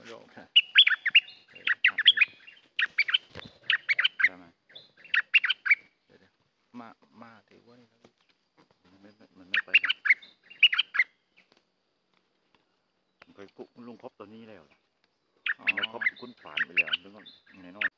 โยกได้ไหมเดี๋ยวมาถือว่านี่มันไม่ไปกันไปกุลุงครบตัวนี้แล้วแล้วครบคุณผ่านไปแล้วนึกว่าแน่นอน